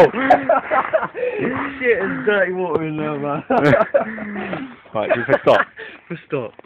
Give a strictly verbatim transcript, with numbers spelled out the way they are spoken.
Ow! Shit, there's dirty water in there, man. Right, just stop. Just stop.